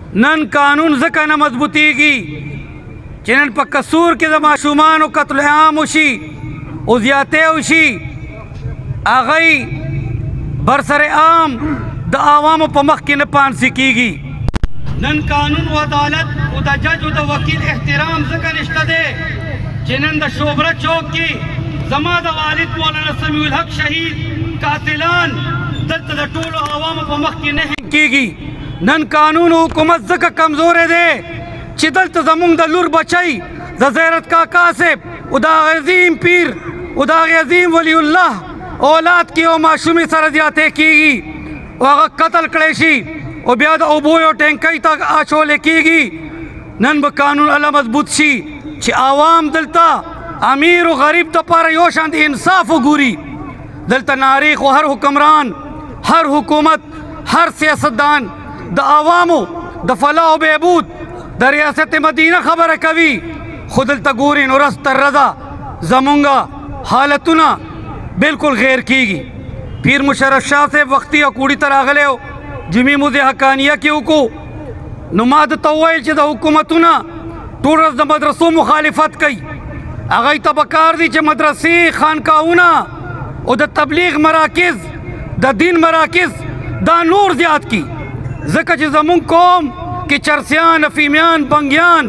نن قانون ځکه نه مضبوطیږي چې نن په قصور کې د ماشومانو قتل عام وشي او زیاتې وشي هغوی برسر عام د عوامو په مخ کې نه پانسي کیږي. نن قانون و عدالت او د جج او د وکیل احترام ځکه نشته دی چې نن د شوبره چوک کې زما د والد مولانا سمیع الحق شهید قاتلان دلته د ټولو عوامو په مخ کې نه کیږي. نن قانون او حکومت ځکه کمزوری دی چې دلته زمونږ د لور بچی د زیرت کاکا صاحب او د عظیم پیر او د عظیم ولی الله اولاد کې او ماشومې سره زیاتې کیږي او هغه قتل کړی شي او بیا د اوبو یو ټینکۍ ته اچولی کیږي. نن به قانون الله مضبوط شي چې عوام دلته امیر و غریب دپاره یو شان د انصاف وګوري. دلته ناریخ و هر حکمران هر حکومت هر سیاستدان د عوامو د فلاح و بهبود د ریاست مدینه خبره کوي خو دلته ګوري نو رس تر رضا زمونږ حالتونه بالکل غیر کیږي. پیر مشرف شاه صاحب وختي او کوړي ته راغلی و جمعې مودې حقانیه کې وکړو نو ما درته وویل چې د حکومتونه ټول ورځ د مدرسو مخالفت کوي. هغوی ته پکار دي چې مدرسې خانقاهونه او د تبلیغ مراکز د دین مراکز دا نور زیات کی ځکه چې زمونږ قوم کې چرسیان افیمیان بنګیان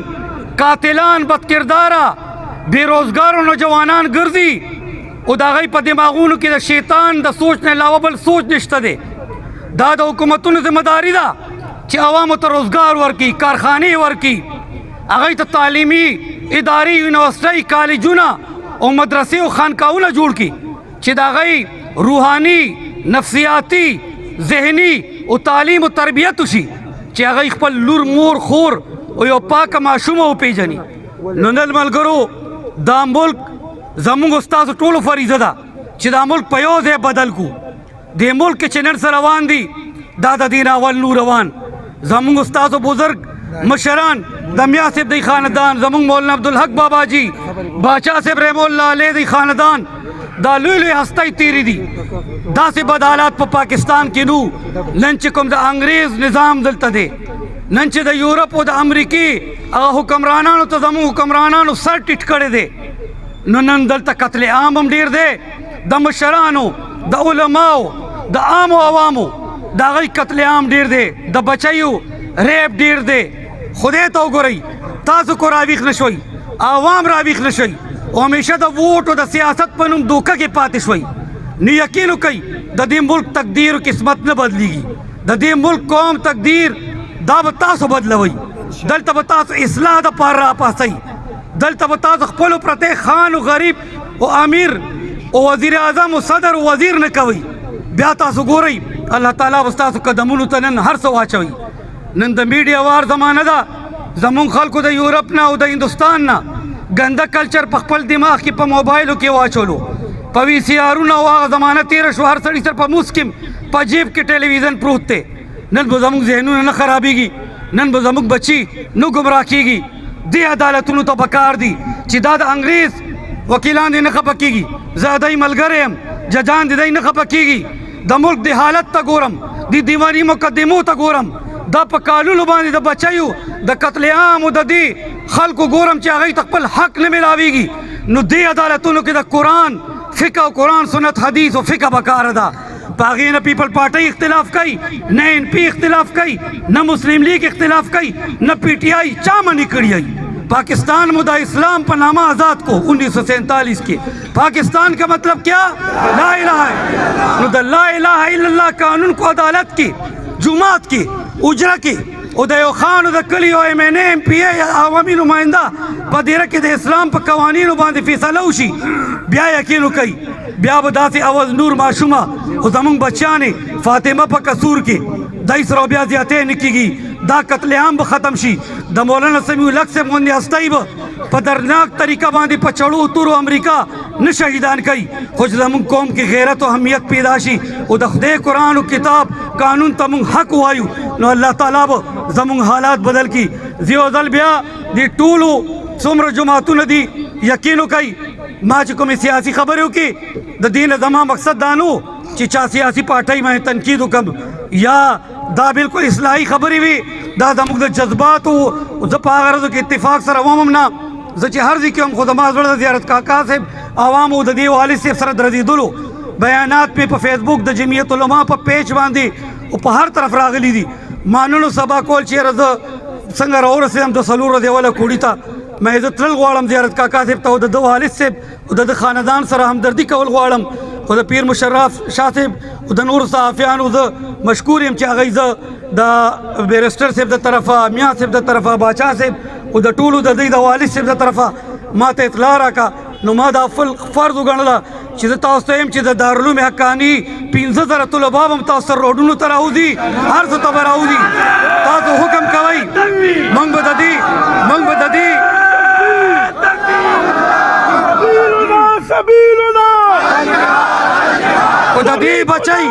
قاتلان بدکرداره بېروزګارو نوجوانان ګرځي او د هغوی په دماغونو کې د شیطان د سوچ نه علاوه بل سوچ نشته دی. دا د حکومتونو ذمہداري ده چې عوامو ته روزګار ورکړي کارخانې ورکړي هغوی ته تعلیمي ادارې یونیورسټۍ کالجونه او مدرسې او خانقاهونه جوړ کړي چې د هغوی روحاني نفسیاتي ذهني او تعلیم او تربیت وشي چې هغوی خپل لور مور خور او یو پاکه ماشومه وپېژني. نو نن ملګرو دا ملک زمونږ ستاسو ټولو فریضه ده چې دا ملک په یو ځای بدل کړو. دې ملک کې چې نن څه روان دي دا د دې نه اول نو روان زمونږ ستاسو بزرګ مشران د میا صاحب دی خاندان زمونږ مولانا عبدالحق بابا جی باچا صاحب رحم الله علیه دی خاندان دا لوی لوی هستی تیری دي. داسې بد حالات په پاکستان کې نو نن چې کوم د انګریز نظام دلته دی نن چې د یورپ او د امریکې هغه حکمرانانو ته زموږ حکمرانانو سر ټیټ کړی دی نو نن دلته قتل عام هم ډېر دی د مشرانو د علماو د عامو عوامو د هغوی قتل عام ډېر دی د بچیو ریپ ډېر دی. خدای ته وګورئ تاسو کو راویښ نه شوئ عوام راویښ نه شوئ او همیشه د ووټ او د سیاست په نوم دوکه کې پاتې شوئ. نو یقین وکئ د دې ملک تقدیر و قسمت نه بدلیږي د دې ملک قوم تقدیر دا به تاسو بدلوئ. دلته به تاسو اصلاح دپاره راپاڅئ دلته به تاسو خپلو پرتی خان و غریب او امیر او وزیر اعظم او صدر و وزیر نه کوئ. بیا تاسو ګورئ الله تعالی به ستاسو قدمونو ته نن هر څه واچوئ. نن د میډیا وار زمانه ده زمونږ خلکو د یورپ نه او د هندوستان نه ګنده کلچر په خپل دماغ کې په موبایلو کې واچولو په وي سی آرونه او هغه زمانه تېره شو هر سړي سره په موس کې په جیب کې ټلویزیون پروت دی. نن به زموږ ذهنونه نه خرابېږي نن به زموږ بچي نه ګمراه کېږي. دې عدالتونو ته پکار دي چې دا د انګریز وکیلان دې نه خفه کېږي زه دای ملګری یم ججان دې دی نه خفه کېږي د ملک د حالت ته ګورم د دیواني مقدمو ته ګورم دا په کالونو باندې د بچیو د قتل عام او د دې خلکو ګورم چې هغوی ته خپل حق نه میلاویږي. نو دې عدالتونو کې د قرآن فقه او قرآن سنت حدیث او فقه پکاره ده. په هغې نه پیپل پارټۍ اختلاف کوي نه این پی اختلاف کوي نه مسلم لیگ اختلاف کوي نه پی ٹی آئی چا منع کړی ای. پاکستان مو د اسلام په نامه آزاد کو 1947 کې. پاکستان کا مطلب کیا لا الہ نو د لا الہ الا اللہ قانون کو عدالت کې جماعت کې اجرا کې او د یو خان او د کلي او ایم این اے ایم پی اے عوامي نماینده په دیره کې د اسلام په قوانینو باندې فیصله وشي بیا یقین وکئ بیا به داسې اواز نور ماشومه خو زمونږ بچیانې فاطمه په قصور کې دای سره بیا زیاتې نه کېږي دا قتل عام به ختم شي. د مولانا سمیع الحق صاحب غوندې هستی به په دردناک طریقه باندې په چړو تورو امریکا نه شهیدان کوي خو چې زمونږ قوم کې غیرت او اهمیت پیدا شي او د خدای قرآن او کتاب قانون ته مونږ حق وایو نو الله تعالی به زمونږ حالات بدل کړي. زیو ځل بیا دې ټولو څومره جماعتونه دي یقین وکئ ما چې کومې سیاسي خبرې وکړې د دې نه زما مقصد دا نه چې چا سیاسي پارټۍ باندې تنقید وکړم یا دا بالکل اصلاحي خبرې وي دا زموږ د جذباتو زه په هغه ورځو کې اتفاق سره ومم نه زه چې هر ځای کې هم خو زما زړه د زیارت کاکا صاحب عوامو د دې والد صاحب سره درځېدلو بیانات مې په فیسبوک د جمعیت علما په پیج باندې او په هر طرف راغلي دي ما نن سبا کول چېرې زه څنګه راورسېدم د څلور ورځې اوله کوړي ته مې زه تلل غواړم زیارت کاکا صاحب ته او د ده والد صاحب او د ده خاندان سره همدردي کول غواړم خو د پیر مشرف شاه صاحب او د نورو صحافیانو زه مشکور یم چې هغوی زه د بیرسټر صاحب د طرفه میاں صاحب د طرفه باچا صاحب او د ټولو د دوی د والد صاحب د طرفه ما ته اطلاع راکړه نو ما دا فرض وګڼله چې زه تاسو ته یم چې د دارالعلوم حقاني 15,000 طلبا به هم تاسو سره روډونو ته راوځي هر څه ته به راوځي تاسو حکم کوئ موږ به د دې او د دې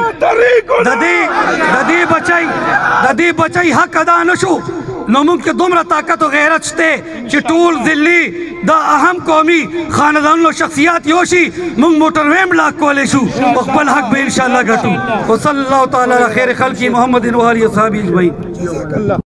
بچی حق ادا نشو نو موږ کې دومره طاقت او غیرت شته چې ټول ذلي دا اهم قومي خاندانونو شخصیات یوشي موږ موټر ویم لاک کولی شو او خپل حق به انشاءالله ګټو وصلی الله تعالی علی خیر خلقی محمد و آله و صحبه اجمعین